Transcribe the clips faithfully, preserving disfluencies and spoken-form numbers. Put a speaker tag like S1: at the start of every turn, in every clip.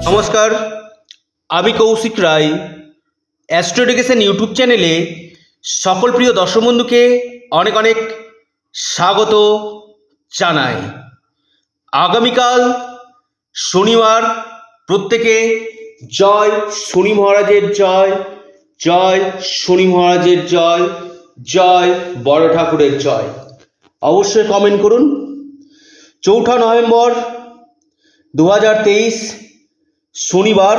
S1: নমস্কার, আমি Koushik Roy. Astro education YouTube চ্যানেলে সকল প্রিয় দর্শক বন্ধুকে অনেক অনেক স্বাগত জানাই। আগামীকাল শনিবার, প্রত্যেকে জয় শনি মহারাজের জয়, জয় শনি মহারাজের জয়, জয় বড় ঠাকুরের জয়। অবশ্যই কমেন্ট করুন। চৌঠা নভেম্বর দু হাজার তেইশ শনিবার,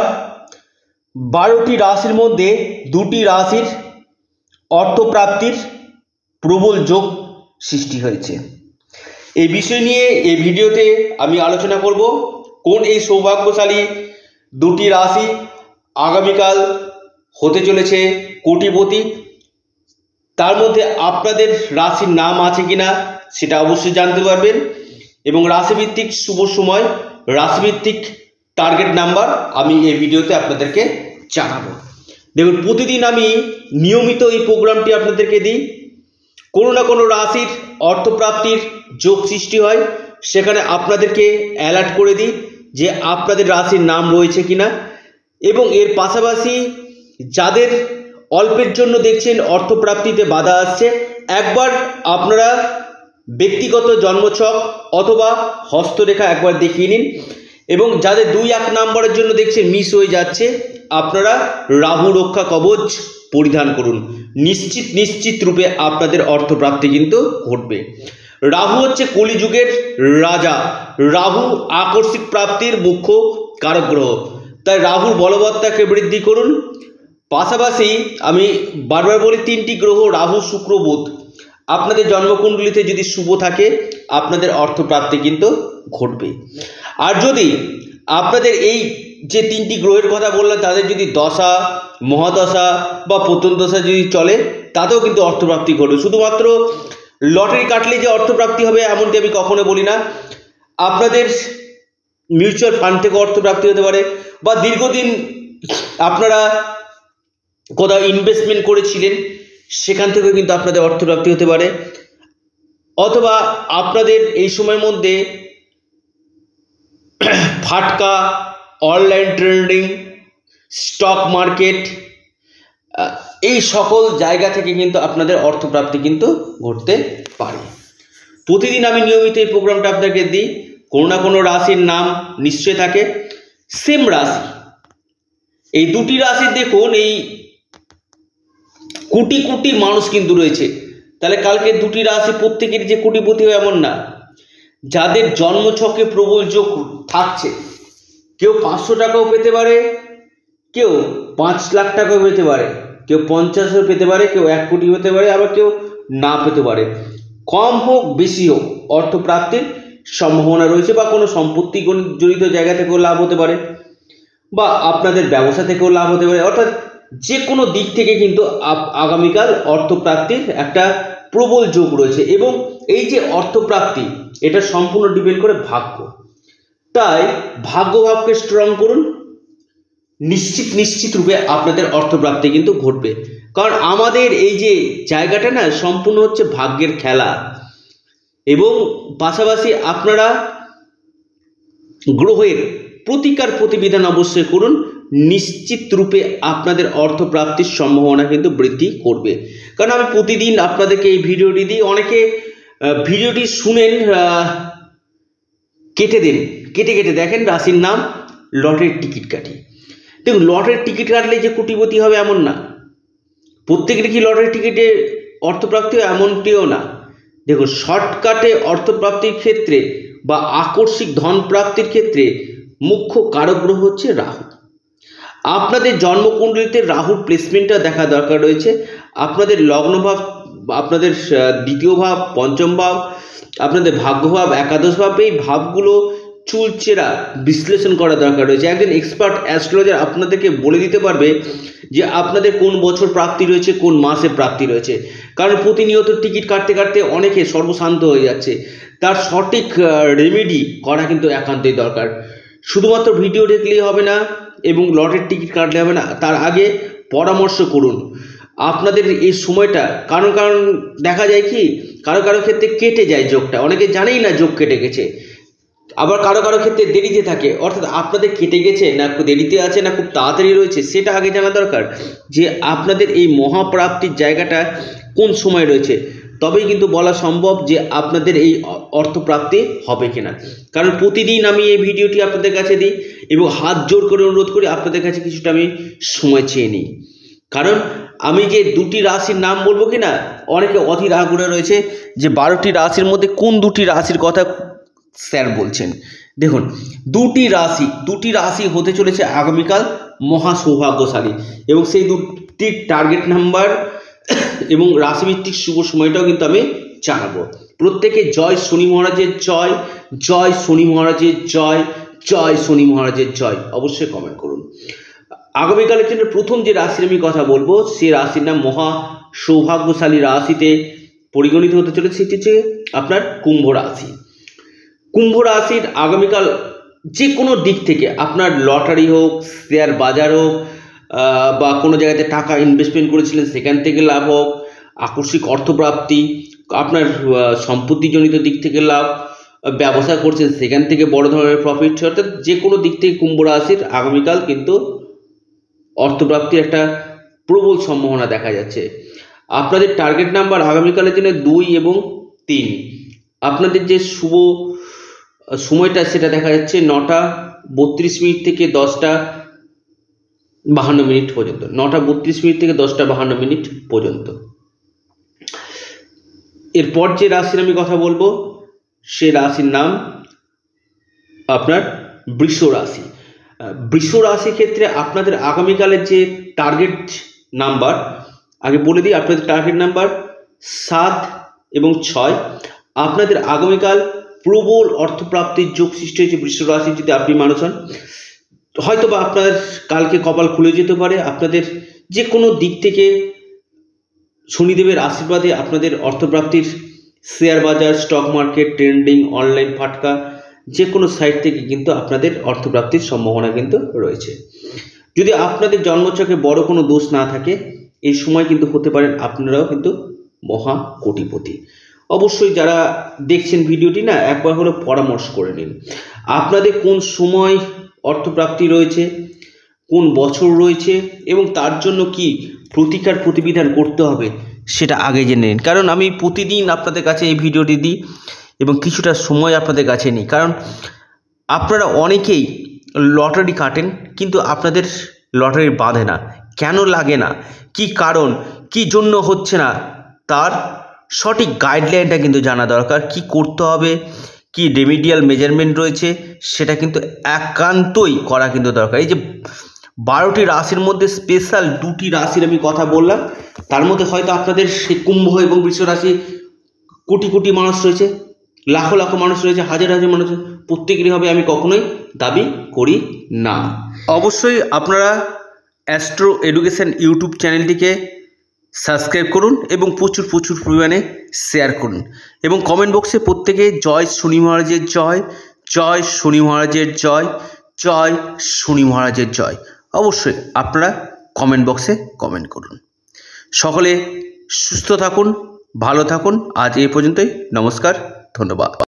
S1: বারোটি রাশির মধ্যে দুটি রাশির অর্থপ্রাপ্তির প্রবল যোগ সৃষ্টি হয়েছে। এই বিষয় নিয়ে এই ভিডিওতে আমি আলোচনা করব কোন এই সৌভাগ্যশালী দুটি রাশি আগামীকাল হতে চলেছে কোটিপতি। তার মধ্যে আপনাদের রাশির নাম আছে কিনা সেটা অবশ্যই জানতে পারবেন, এবং রাশিভিত্তিক শুভ সময়, রাশিভিত্তিক টার্গেট নাম্বার আমি এই ভিডিওতে আপনাদেরকে জানাবো। দেখুন, প্রতিদিন আমি নিয়মিত এই প্রোগ্রামটি আপনাদেরকে দিই। কোনো না কোনো রাশির অর্থপ্রাপ্তির যোগ সৃষ্টি হয়, সেখানে আপনাদেরকে অ্যালার্ট করে দিই যে আপনাদের রাশির নাম রয়েছে কিনা। এবং এর পাশাপাশি যাদের অল্পের জন্য দেখছেন অর্থপ্রাপ্তিতে বাধা আসছে, একবার আপনারা ব্যক্তিগত জন্মছক অথবা হস্তরেখা একবার দেখিয়ে নিন। এবং যাদের দুই এক নম্বরের জন্য দেখছেন মিস হয়ে যাচ্ছে, আপনারা রাহু রক্ষা কবচ পরিধান করুন। নিশ্চিত নিশ্চিত রূপে আপনাদের অর্থপ্রাপ্তি কিন্তু ঘটবে। রাহু হচ্ছে কলিযুগের রাজা, রাহু আকস্মিক প্রাপ্তির মুখ্য কারক গ্রহ। তাই রাহুর বলবত্তাকে বৃদ্ধি করুন। পাশাপাশি আমি বারবার বলি, তিনটি গ্রহ রাহু শুক্র বুধ আপনাদের জন্মকুণ্ডলিতে যদি শুভ থাকে, আপনাদের অর্থপ্রাপ্তি কিন্তু ঘটবে। আর যদি আপনাদের এই যে তিনটি গ্রহের কথা বললাম তাদের যদি দশা মহাদশা বা পতন দশা যদি চলে, তাতেও কিন্তু অর্থপ্রাপ্তি ঘটবে। শুধুমাত্র লটারি কাটলে যে অর্থপ্রাপ্তি হবে এমনটি আমি কখনো বলি না। আপনাদের মিউচুয়াল ফান্ড থেকে অর্থপ্রাপ্তি হতে পারে, বা দীর্ঘদিন আপনারা কোথাও ইনভেস্টমেন্ট করেছিলেন সেখান থেকেও কিন্তু আপনাদের অর্থপ্রাপ্তি হতে পারে। অথবা আপনাদের এই সময়ের মধ্যে ফাটকা, অনলাইন ট্রেডিং, স্টক মার্কেট, এই সকল জায়গা থেকে কিন্তু আপনাদের অর্থপ্রাপ্তি কিন্তু ঘটতে পারে। প্রতিদিন আমি নিয়মিত এই প্রোগ্রামটা আপনাকে দিই। কোনো না কোনো রাশির নাম নিশ্চয় থাকে। সেম রাশি, এই দুটি রাশির দেখুন এই কোটি কোটি মানুষ কিন্তু রয়েছে। তাহলে কালকে দুটি রাশি প্রত্যেকের যে কোটিপতি হয় এমন না। যাদের জন্মছকে প্রবল যোগ থাকছে, কেউ পাঁচশো টাকাও পেতে পারে, কেউ পাঁচ লাখ টাকাও পেতে পারে, কেউ পঞ্চাশও পেতে পারে, কেউ এক কোটি পেতে পারে, আবার কেউ না পেতে পারে। কম হোক বেশি হোক অর্থপ্রাপ্তির সম্ভাবনা রয়েছে, বা কোনো সম্পত্তি জড়িত জায়গা থেকেও লাভ হতে পারে, বা আপনাদের ব্যবসা থেকেও লাভ হতে পারে। অর্থাৎ যে কোনো দিক থেকে কিন্তু আগামীকাল অর্থপ্রাপ্তির একটা প্রবল যোগ রয়েছে। এবং এই যে অর্থপ্রাপ্তি, এটা সম্পূর্ণ ডিপেন্ড করে ভাগ্য। তাই ভাগ্যভাবকে স্ট্রং করুন। নিশ্চিত নিশ্চিত রূপে আপনাদের অর্থপ্রাপ্তি কিন্তু ঘটবে। কারণ আমাদের এই যে জায়গাটা না, সম্পূর্ণ হচ্ছে ভাগ্যের খেলা। এবং পাশাপাশি আপনারা গ্রহের প্রতিকার প্রতিবিধান অবশ্যই করুন। নিশ্চিত রূপে আপনাদের অর্থপ্রাপ্তির সম্ভাবনা কিন্তু বৃদ্ধি করবে। কারণ আমি প্রতিদিন আপনাদেরকে এই ভিডিওটি দিই। অনেকে ভিডিওটি শুনেন, কেটে দেন, কেটে কেটে দেখেন রাশির নাম, লটারির টিকিট কাটি। দেখুন, লটারির টিকিট কাটলে যে কোটিপতি হবে এমন না। প্রত্যেকের কি লটারির টিকিটে অর্থপ্রাপ্তি হয় এমনটিও না। দেখুন, শর্টকাটে অর্থপ্রাপ্তির ক্ষেত্রে বা আকস্মিক ধন প্রাপ্তির ক্ষেত্রে মুখ্য কারক গ্রহ হচ্ছে রাহু। আপনাদের জন্মকুণ্ডলিতে রাহুর প্লেসমেন্টটা দেখা দরকার রয়েছে। আপনাদের লগ্নভাব, আপনাদের দ্বিতীয় ভাব, পঞ্চম ভাব, আপনাদের ভাগ্যভাব, একাদশ ভাব, এই ভাবগুলো চুলচেরা বিশ্লেষণ করা দরকার রয়েছে। একজন এক্সপার্ট অ্যাস্ট্রোলজার আপনাদেরকে বলে দিতে পারবে যে আপনাদের কোন বছর প্রাপ্তি রয়েছে, কোন মাসে প্রাপ্তি রয়েছে। কারণ প্রতিনিয়ত টিকিট কাটতে কাটতে অনেকে সর্বশান্ত হয়ে যাচ্ছে। তার সঠিক রেমেডি করা কিন্তু একান্তই দরকার। শুধুমাত্র ভিডিও দেখলেই হবে না এবং লটের টিকিট কাটলে হবে না, তার আগে পরামর্শ করুন আপনাদের এই সময়টা। কারণ কারণ দেখা যায় কি, কারো কারো ক্ষেত্রে কেটে যায় যোগটা, অনেকে জানেই না যোগ কেটে গেছে। আবার কারো কারো ক্ষেত্রে দেরিতে থাকে, অর্থাৎ আপনাদের কেটে গেছে না দেরিতে আছে না খুব তাড়াতাড়ি রয়েছে, সেটা আগে জানা দরকার যে আপনাদের এই মহাপ্রাপ্তির জায়গাটা কোন সময় রয়েছে, তবেই কিন্তু বলা সম্ভব যে আপনাদের এই অর্থপ্রাপ্তি হবে কিনা। কারণ প্রতিদিন আমি এই ভিডিওটি আপনাদের কাছে দিই এবং হাত জোর করে অনুরোধ করি আপনাদের কাছে কিছুটা আমি সময় চেয়ে নিই। কারণ আমি যে দুটি রাশির নাম বলবো কিনা, অনেকে অধীর আগ্রহে রয়েছে যে বারোটি রাশির মধ্যে কোন দুটি রাশির কথা স্যার বলছেন। দেখুন, দুটি রাশি দুটি রাশি হতে চলেছে আগামীকাল মহা সৌভাগ্যশালী, এবং সেই দুটির টার্গেট নাম্বার এবং রাশিভিত্তিক শুভ সময়টাও কিন্তু আমি জানাবো। প্রত্যেকে জয় শনি মহারাজের জয়, জয় শনি মহারাজের জয়, জয় শনি মহারাজের জয় অবশ্যই কমেন্ট করুন। আগামীকালের জন্য প্রথম যে রাশির আমি কথা বলবো সেই রাশির নাম মহা সৌভাগ্যশালী রাশিতে পরিগণিত হতে চলেছে, সেটি হচ্ছে আপনার কুম্ভ রাশি। কুম্ভ রাশির আগামীকাল যে কোনো দিক থেকে আপনার লটারি হোক, শেয়ার বাজার হোক, বা কোনো জায়গাতে টাকা ইনভেস্টমেন্ট করেছিলেন সেখান থেকে লাভ হোক, আকস্মিক অর্থপ্রাপ্তি, আপনার সম্পত্তিজনিত দিক থেকে লাভ, ব্যবসা করছেন সেখান থেকে বড় ধরনের প্রফিট, অর্থাৎ যে কোনো দিক থেকে কুম্ভ রাশির আগামীকাল কিন্তু অর্থপ্রাপ্তির একটা প্রবল সম্ভাবনা দেখা যাচ্ছে। আপনাদের টার্গেট নাম্বার আগামীকালের জন্য দুই এবং তিন। আপনাদের যে শুভ সময়টা সেটা দেখা যাচ্ছে নটা বত্রিশ মিনিট থেকে দশটা বাহান্ন মিনিট পর্যন্ত, নটা বত্রিশ মিনিট থেকে দশটা বাহান্ন মিনিট পর্যন্ত। এরপর যে রাশির আমি কথা বলবো সে রাশির নাম আপনার বৃষ রাশি। বৃষ রাশির ক্ষেত্রে আপনাদের আগামীকালের যে টার্গেট নাম্বার, আগে বলে দিই আপনাদের টার্গেট নাম্বার সাত এবং ছয়। আপনাদের আগামীকাল প্রবল অর্থপ্রাপ্তির যোগ সৃষ্টি হয়েছে বৃষ রাশি যদি আপনি মানুষ হন। হয়তো বা আপনার কালকে কপাল খুলে যেতে পারে, আপনাদের যে কোনো দিক থেকে শনিদেবের আশীর্বাদে আপনাদের অর্থপ্রাপ্তির শেয়ার বাজার, স্টক মার্কেট, ট্রেন্ডিং, অনলাইন ফাটকা যে কোনো সাইট থেকে কিন্তু আপনাদের অর্থপ্রাপ্তির সম্ভাবনা কিন্তু রয়েছে। যদি আপনাদের জন্মছকে বড় কোনো দোষ না থাকে এই সময় কিন্তু হতে পারেন আপনারাও কিন্তু মহা কোটিপতি। অবশ্যই যারা দেখছেন ভিডিওটি না একবার হলো পরামর্শ করে নিন আপনাদের কোন সময় অর্থপ্রাপ্তি রয়েছে, কোন বছর রয়েছে এবং তার জন্য কি প্রতিকার প্রতিবিধান করতে হবে সেটা আগে জেনে নিন। কারণ আমি প্রতিদিন আপনাদের কাছে এই ভিডিওটি দিই এবং কিছুটা সময় আপনাদের কাছে নিই, কারণ আপনারা অনেকেই লটারি কাটেন কিন্তু আপনাদের লটারি বাঁধে না। কেন লাগে না, কি কারণ, কি জন্য হচ্ছে না, তার সঠিক গাইডলাইনটা কিন্তু জানা দরকার। কি করতে হবে, কি রেমিডিয়াল মেজারমেন্ট রয়েছে সেটা কিন্তু একান্তই করা কিন্তু দরকার। এই যে বারোটি রাশির মধ্যে স্পেশাল দুটি রাশির আমি কথা বললাম, তার মধ্যে হয়তো আপনাদের সেই কুম্ভ এবং বৃষ রাশি কোটি কোটি মানুষ রয়েছে, লাখো লাখো মানুষ রয়েছে, হাজার হাজার মানুষ, প্রত্যেকেরই হবে আমি কখনোই দাবি করি না। অবশ্যই আপনারা অ্যাস্ট্রো এডুকেশন ইউটিউব চ্যানেলটিকে সাবস্ক্রাইব করুন এবং প্রচুর প্রচুর পরিমাণে শেয়ার করুন এবং কমেন্ট বক্সে প্রত্যেকে জয় শনি মহারাজের জয়, জয় শনি মহারাজের জয়, জয় শনি মহারাজের জয় অবশ্যই আপনারা কমেন্ট বক্সে কমেন্ট করুন। সকলে সুস্থ থাকুন, ভালো থাকুন। আজ এই পর্যন্তই, নমস্কার, ধন্যবাদ।